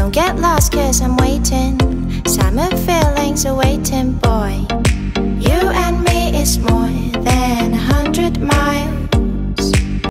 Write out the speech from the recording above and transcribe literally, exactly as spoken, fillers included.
Don't get lost cause I'm waiting. Summer feelings are waiting.